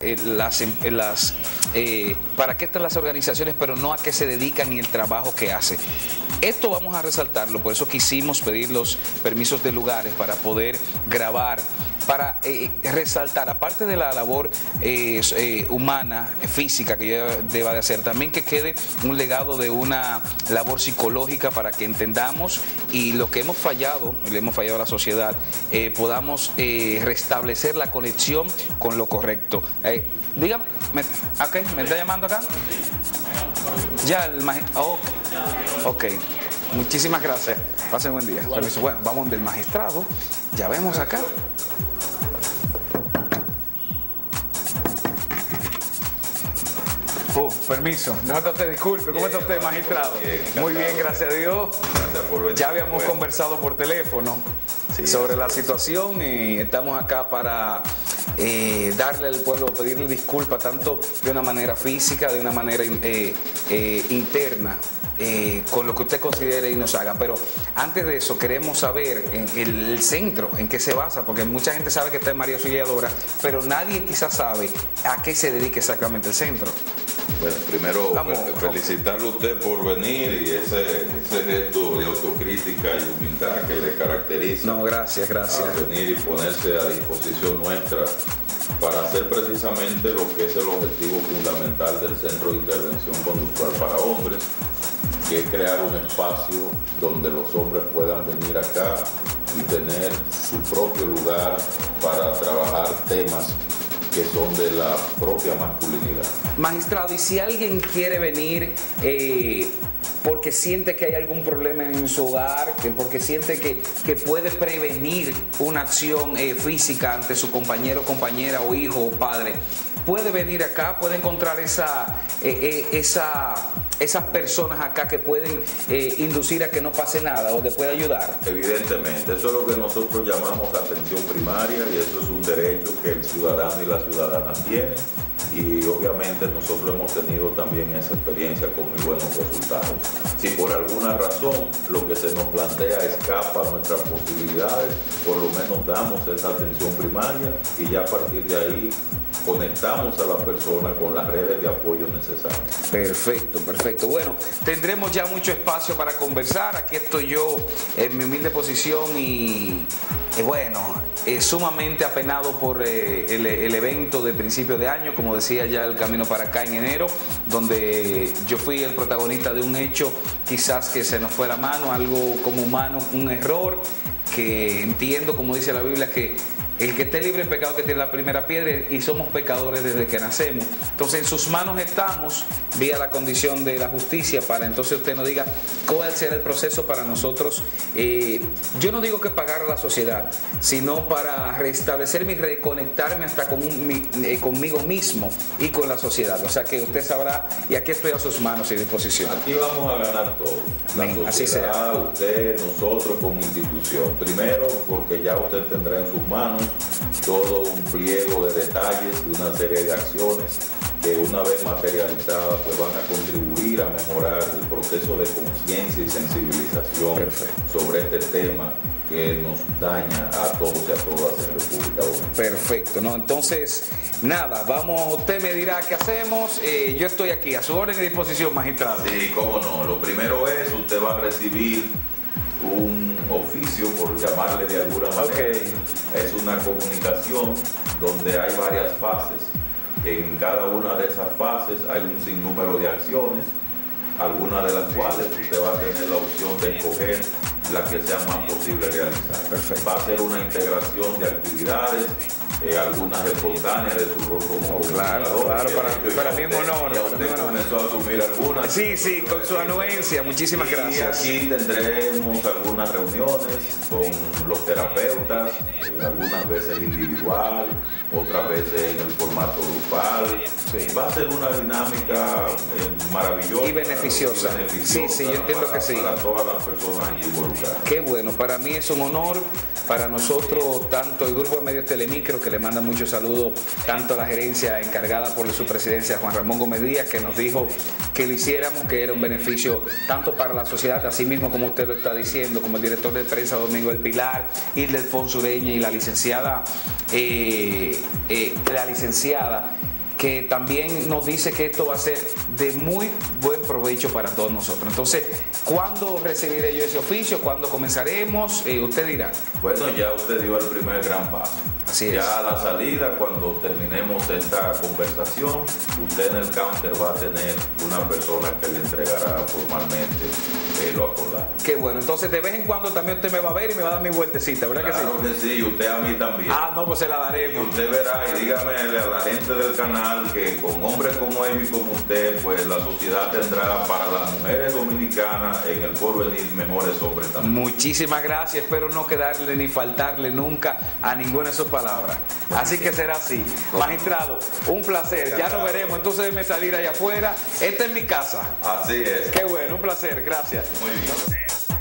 para qué están las organizaciones, pero no a qué se dedican ni el trabajo que hacen. Esto vamos a resaltarlo, por eso quisimos pedir los permisos de lugares para poder grabar, para resaltar, aparte de la labor humana, física que ella deba de hacer, también que quede un legado de una labor psicológica para que entendamos y lo que hemos fallado, le hemos fallado a la sociedad, podamos restablecer la conexión con lo correcto. Dígame, ¿me está llamando acá? Ya, ok, muchísimas gracias. Pasen buen día. Permiso. Bueno, vamos del magistrado. Ya vemos acá. Permiso. ¿Cómo está usted? Disculpe. ¿Cómo está usted, magistrado? Muy bien, gracias a Dios. Ya habíamos conversado por teléfono sobre la situación y estamos acá para darle al pueblo, pedirle disculpas tanto de una manera física, de una manera interna, con lo que usted considere y nos haga. Pero antes de eso queremos saber el centro, en qué se basa, porque mucha gente sabe que está en María Auxiliadora, pero nadie quizás sabe a qué se dedica exactamente el centro. Bueno, primero felicitarle a usted por venir y ese gesto de autocrítica y humildad que le caracteriza. No, gracias. A venir y ponerse a disposición nuestra para hacer precisamente lo que es el objetivo fundamental del Centro de Intervención Conductual para Hombres, que es crear un espacio donde los hombres puedan venir acá y tener su propio lugar para trabajar temas que son de la propia masculinidad. Magistrado, y si alguien quiere venir porque siente que hay algún problema en su hogar, porque siente que puede prevenir una acción física ante su compañero, compañera o hijo o padre, puede venir acá, puede encontrar esas personas acá que pueden inducir a que no pase nada o le puede ayudar. Evidentemente, eso es lo que nosotros llamamos atención primaria y eso es un derecho que el ciudadano y la ciudadana tienen y obviamente nosotros hemos tenido también esa experiencia con muy buenos resultados. Si por alguna razón lo que se nos plantea escapa a nuestras posibilidades, por lo menos damos esa atención primaria y ya a partir de ahí conectamos a la persona con las redes de apoyo necesarias. Perfecto. Bueno, tendremos ya mucho espacio para conversar. Aquí estoy yo en mi humilde posición y bueno, sumamente apenado por el evento de principio de año, como decía ya el camino para acá en enero, donde yo fui el protagonista de un hecho quizás que se nos fue la mano, algo como humano, un error que entiendo, como dice la Biblia, que el que esté libre de pecado que tiene la primera piedra y somos pecadores desde que nacemos. Entonces en sus manos estamos, vía la condición de la justicia, para entonces usted nos diga cuál será el proceso para nosotros. Yo no digo que pagar a la sociedad, sino para restablecerme y reconectarme hasta conmigo mismo y con la sociedad. O sea que usted sabrá y aquí estoy a sus manos y disposición. Aquí vamos a ganar todos. La sociedad, así sea. Usted, nosotros como institución. Primero porque ya usted tendrá en sus manos todo un pliego de detalles y una serie de acciones que una vez materializadas pues van a contribuir a mejorar el proceso de conciencia y sensibilización sobre este tema que nos daña a todos y a todas en República Dominicana. Perfecto, ¿no? Entonces, nada, usted me dirá qué hacemos, yo estoy aquí a su orden y disposición, magistrado. Sí, cómo no, lo primero es, usted va a recibir un oficio, por llamarle de alguna manera. Es una comunicación donde hay varias fases. En cada una de esas fases hay un sinnúmero de acciones, algunas de las cuales usted va a tener la opción de escoger la que sea más posible realizar. Va a ser una integración de actividades, algunas espontáneas de su rol como Claro, para mí es un honor. Ya usted comenzó a asumir algunas. Sí, con su anuencia, muchísimas gracias. Y aquí tendremos algunas reuniones con los terapeutas, algunas veces individual, otras veces en el formato grupal. Va a ser una dinámica maravillosa y beneficiosa. Sí, yo entiendo que sí. Para todas las personas involucradas. Qué bueno, para mí es un honor, para nosotros, tanto el grupo de medios Telemicro, que le manda muchos saludos, tanto a la gerencia encargada por su presidencia, Juan Ramón Gómez Díaz, que nos dijo que lo hiciéramos, que era un beneficio tanto para la sociedad, así mismo como usted lo está diciendo, como el director de prensa Domingo del Pilar, Ildefonso Ureña y la licenciada que también nos dice que esto va a ser de muy buen provecho para todos nosotros. Entonces, ¿cuándo recibiré yo ese oficio? ¿Cuándo comenzaremos? Usted dirá. Bueno, ya usted dio el primer gran paso. Así es. Ya a la salida, cuando terminemos esta conversación, usted en el counter va a tener una persona que le entregará formalmente lo acordado. Qué bueno. Entonces, de vez en cuando también usted me va a ver y me va a dar mi vueltecita, ¿verdad? Claro que sí, y usted a mí también. No, pues se la daremos. Y usted verá, y dígame a la gente del canal que con hombres como ellos y como usted, pues la sociedad tendrá para las mujeres dominicanas en el porvenir mejores hombres también. Muchísimas gracias. Espero no quedarle ni faltarle nunca a ninguna de sus palabras. Así que será así. Magistrado, un placer. Ya nos veremos. Entonces déjeme salir allá afuera. Esta es mi casa. Así es. Qué bueno, un placer. Gracias. Muy bien.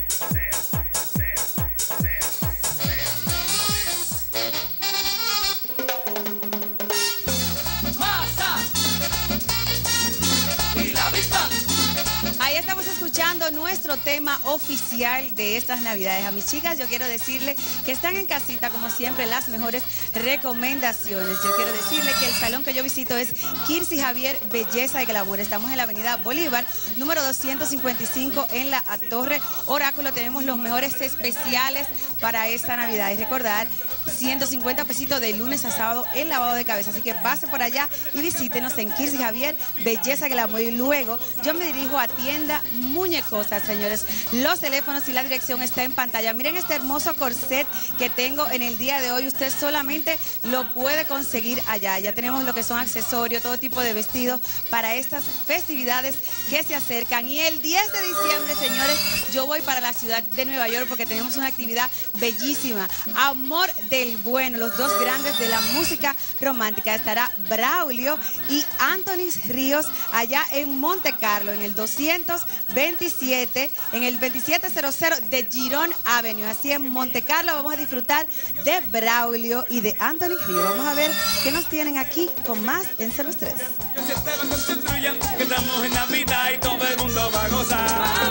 Ahí estamos escuchando nuestro tema oficial de estas Navidades. A mis chicas, yo quiero decirle que están en casita, como siempre, las mejores recomendaciones. Yo quiero decirle que el salón que yo visito es Kirsi Javier Belleza y Glamour. Estamos en la avenida Bolívar, número 255, en la Torre Oráculo. Tenemos los mejores especiales para esta Navidad. Y recordar, 150 pesitos de lunes a sábado el lavado de cabeza. Así que pase por allá y visítenos en Kirsi Javier Belleza y Glamour. Y luego yo me dirijo a Tienda Muñecosas, señores. Los teléfonos y la dirección está en pantalla. Miren este hermoso corset que tengo en el día de hoy. Usted solamente lo puede conseguir allá. Ya tenemos lo que son accesorios, todo tipo de vestidos para estas festividades que se acercan. Y el 10 de diciembre, señores, yo voy para la ciudad de Nueva York porque tenemos una actividad bellísima. Amor del Bueno, los dos grandes de la música romántica. Estará Braulio y Anthony Ríos allá en Monte Carlo, en el 227, en el 2700 de Girón Avenue. Así en Monte Carlo vamos a disfrutar de Braulio y de Anthony Ríos. Vamos a ver qué nos tienen aquí con más en 03. Que estamos en Navidad y todo el mundo va a gozar.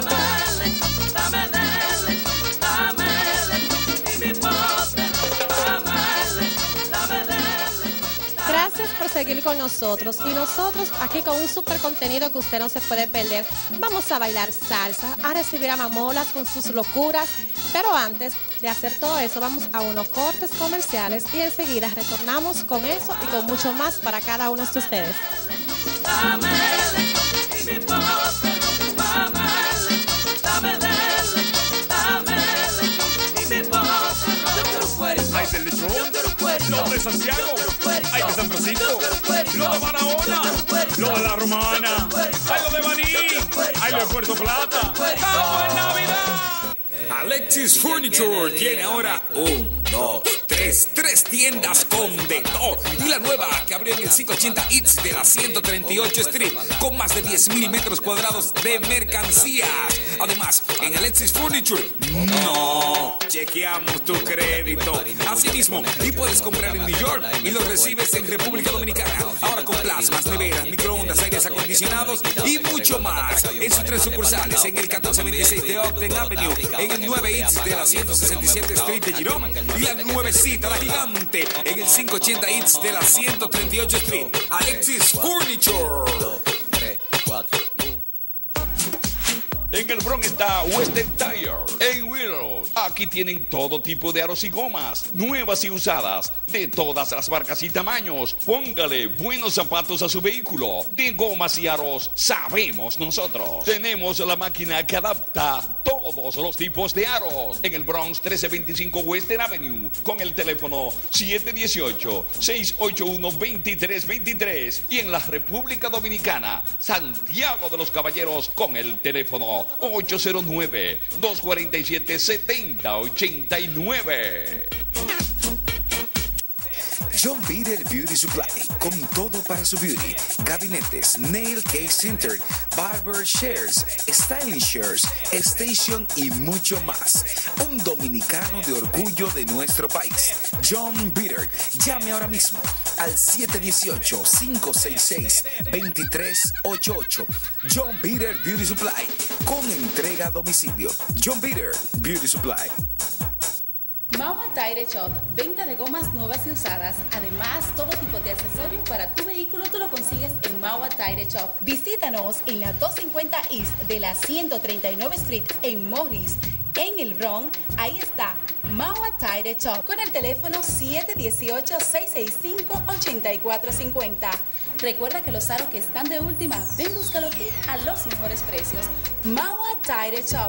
Gracias por seguir con nosotros y nosotros aquí con un super contenido que usted no se puede perder. Vamos a bailar salsa, a recibir a Mamolas con sus locuras, pero antes de hacer todo eso vamos a unos cortes comerciales y enseguida retornamos con eso y con mucho más para cada uno de ustedes. Hay del lechón, lo de Santiago, hay de San Francisco, lo de Barahona, lo de La Romana, hay lo de Baní, hay lo de Puerto Plata. ¡Estamos en Navidad! Alexis Furniture tiene ahora 1, 2, 3 tiendas con de todo. Y la nueva que abrió en el 580 East de la 138 Street con más de 10,000 metros cuadrados de mercancías. Además, en Alexis Furniture no chequeamos tu crédito. Asimismo, y puedes comprar en New York y los recibes en República Dominicana. Ahora con plasmas, neveras, microondas, aires acondicionados y mucho más. En sus 3 sucursales, en el 1426 de Ogden Avenue, en el 9 East de la 167 Street de Girón y la nuevecita, la gigante, en el 580 East de la 138 Street. Alexis Furniture. 2, 3, 4. En el Bronx está Western Tire en Willows. Aquí tienen todo tipo de aros y gomas, nuevas y usadas, de todas las marcas y tamaños. Póngale buenos zapatos a su vehículo. De gomas y aros sabemos nosotros. Tenemos la máquina que adapta todos los tipos de aros. En el Bronx 1325 Western Avenue con el teléfono 718-681-2323. Y en la República Dominicana, Santiago de los Caballeros con el teléfono 809-247-7089. John Bitter Beauty Supply, con todo para su beauty, gabinetes, nail case center, barber chairs, styling chairs, station y mucho más. Un dominicano de orgullo de nuestro país. John Bitter, llame ahora mismo al 718-566-2388. John Bitter Beauty Supply, con entrega a domicilio. John Bitter Beauty Supply. Maua Tire Shop, venta de gomas nuevas y usadas. Además, todo tipo de accesorios para tu vehículo tú lo consigues en Maua Tire Shop. Visítanos en la 250 East de la 139 Street en Morris, en el Bronx. Ahí está Maua Tire Shop con el teléfono 718-665-8450. Recuerda que los aros que están de última, ven, búscalo aquí a los mejores precios. Maua Tire Shop.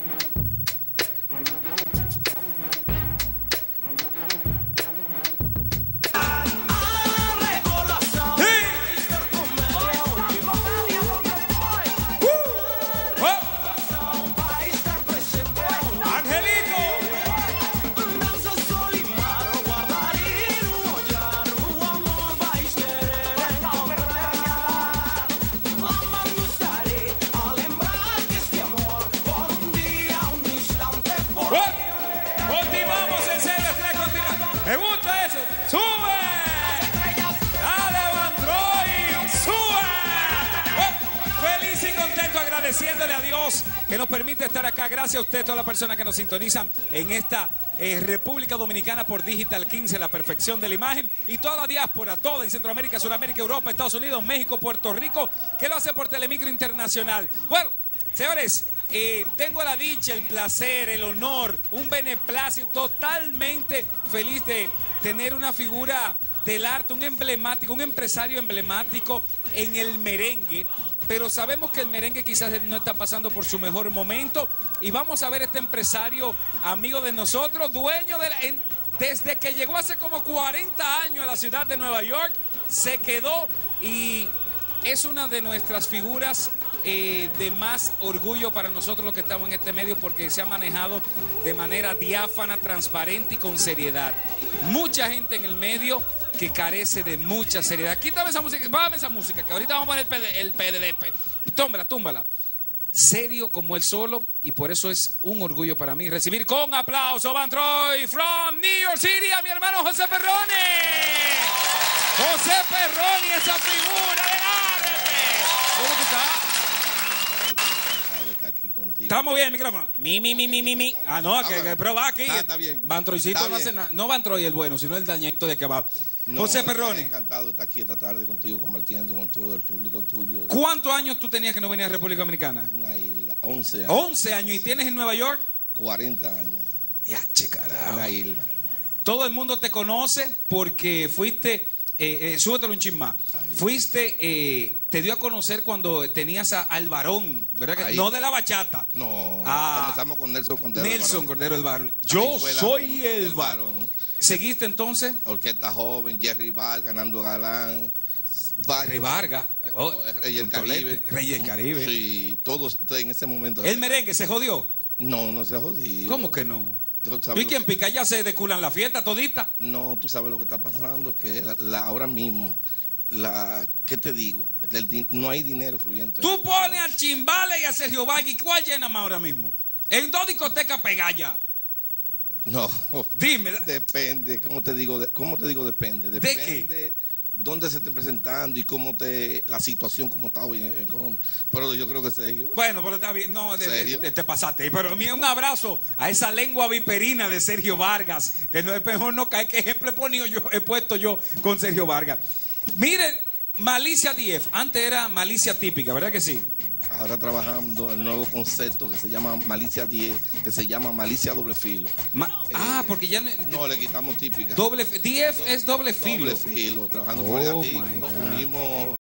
¿Me gusta eso? ¡Sube! ¡Dale, Van Troy! ¡Sube! Feliz y contento, agradeciéndole a Dios que nos permite estar acá. Gracias a usted, todas las personas que nos sintonizan en esta República Dominicana por Digital 15, la perfección de la imagen. Y toda la diáspora, toda en Centroamérica, Sudamérica, Europa, Estados Unidos, México, Puerto Rico, que lo hace por Telemicro Internacional. Bueno, señores, tengo la dicha, el placer, el honor, un beneplácito, totalmente feliz de tener una figura del arte, un emblemático, un empresario emblemático en el merengue. Pero sabemos que el merengue quizás no está pasando por su mejor momento. Y vamos a ver este empresario, amigo de nosotros, dueño de desde que llegó hace como 40 años a la ciudad de Nueva York, se quedó y es una de nuestras figuras de más orgullo para nosotros los que estamos en este medio, porque se ha manejado de manera diáfana, transparente y con seriedad. Mucha gente en el medio que carece de mucha seriedad. Quítame esa música, bájame esa música, que ahorita vamos a poner el PDDP. Túmbala. Serio como él solo, y por eso es un orgullo para mí recibir con aplauso Van Troy from New York City a mi hermano José Perrone. José Perrone, esa figura de arte. ¿Cómo tú estás? Aquí contigo. Estamos bien, el micrófono. Ah, no, pero va aquí. Está bien. Van Troycito no hace nada. No Van Troy el bueno, sino el dañadito de que va. No, José Perrone. Encantado de estar aquí esta tarde contigo, compartiendo con todo el público tuyo. ¿Cuántos años tú tenías que no venías a República Dominicana? Una isla, 11 años. 11 años. ¿Y tienes en Nueva York? 40 años. Ya, che, carajo. Una isla. Todo el mundo te conoce porque fuiste, súbetelo un chin más. Fuiste, te dio a conocer cuando tenías al varón, ¿verdad? Que, no de la bachata. No, comenzamos con Nelson Cordero del Barrio. Yo soy el varón. ¿Seguiste entonces? Orquesta Joven, Jerry Vargas, Nando Galán. Jerry Vargas, Rey del Caribe. Rey del Caribe. Sí, todos en ese momento. ¿El merengue se jodió? No, no se ha jodido. ¿Cómo que no? ¿Y quién pica? ¿Ya se deculan la fiesta todita? No, tú sabes lo que está pasando, que ahora mismo, ¿qué te digo? No hay dinero fluyendo. Tú pones al Chimbale y a Sergio Vargas, ¿y cuál llena más ahora mismo? En dos discotecas pegadas. No. Dime. Depende, ¿cómo te digo depende? Depende ¿de qué? Dónde se estén presentando y la situación como está hoy en Colombia. Pero yo creo que Sergio. Bueno, pero está bien. No, te pasaste. Pero un abrazo a esa lengua viperina de Sergio Vargas, que no es mejor no caer. ¿Qué ejemplo he puesto yo con Sergio Vargas? Miren, Malicia DF, antes era Malicia Típica, ¿verdad que sí? Ahora trabajando el nuevo concepto que se llama Malicia 10, que se llama Malicia Doble Filo. Porque ya no le quitamos típica. DF es doble filo. Doble filo, trabajando con el gatito, unimos